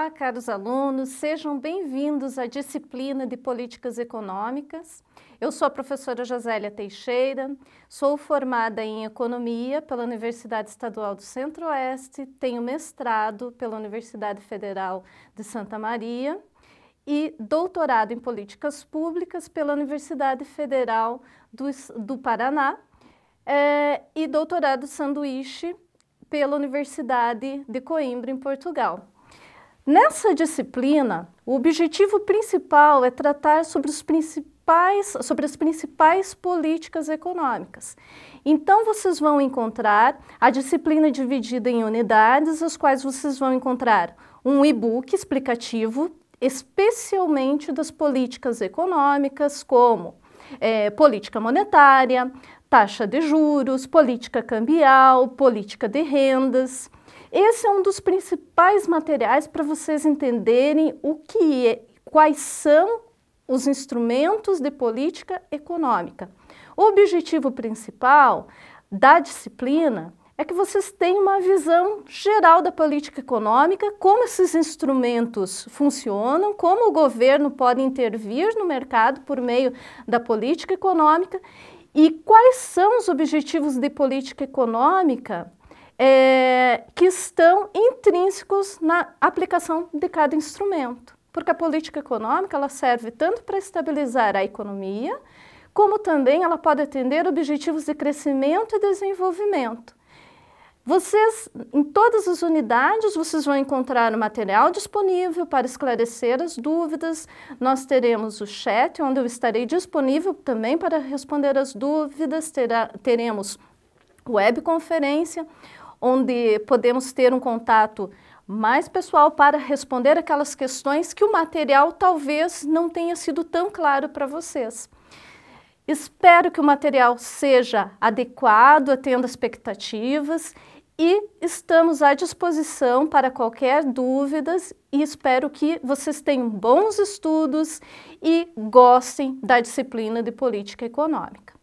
Olá, caros alunos, sejam bem-vindos à disciplina de Políticas Econômicas. Eu sou a professora Josélia Teixeira, sou formada em Economia pela Universidade Estadual do Centro-Oeste, tenho mestrado pela Universidade Federal de Santa Maria e doutorado em Políticas Públicas pela Universidade Federal do Paraná e doutorado sanduíche pela Universidade de Coimbra, em Portugal. Nessa disciplina, o objetivo principal é tratar sobre as principais políticas econômicas. Então, vocês vão encontrar a disciplina dividida em unidades, as quais vocês vão encontrar um e-book explicativo, especialmente das políticas econômicas, como política monetária, taxa de juros, política cambial, política de rendas. Esse é um dos principais materiais para vocês entenderem quais são os instrumentos de política econômica. O objetivo principal da disciplina é que vocês tenham uma visão geral da política econômica, como esses instrumentos funcionam, como o governo pode intervir no mercado por meio da política econômica e quais são os objetivos de política econômica que estão intrínsecos na aplicação de cada instrumento. Porque a política econômica ela serve tanto para estabilizar a economia, como também ela pode atender objetivos de crescimento e desenvolvimento. Em todas as unidades, vocês vão encontrar o material disponível para esclarecer as dúvidas. Nós teremos o chat, onde eu estarei disponível também para responder as dúvidas. Teremos webconferência, onde podemos ter um contato mais pessoal para responder aquelas questões que o material talvez não tenha sido tão claro para vocês. Espero que o material seja adequado, atenda às expectativas e estamos à disposição para qualquer dúvida e espero que vocês tenham bons estudos e gostem da disciplina de política econômica.